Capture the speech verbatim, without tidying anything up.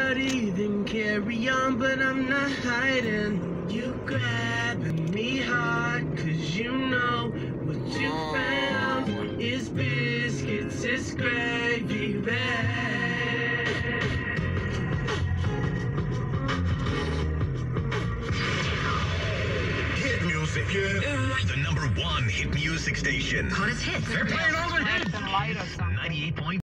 buddy, then carry on, but I'm not hiding. You grabbing me hard, cause you know what you found is biscuits, it's gravy bag. Hit music. Yeah. The number one hit music station. Hottest hits. They're playing all the hits. Nice and light or something. ninety-eight point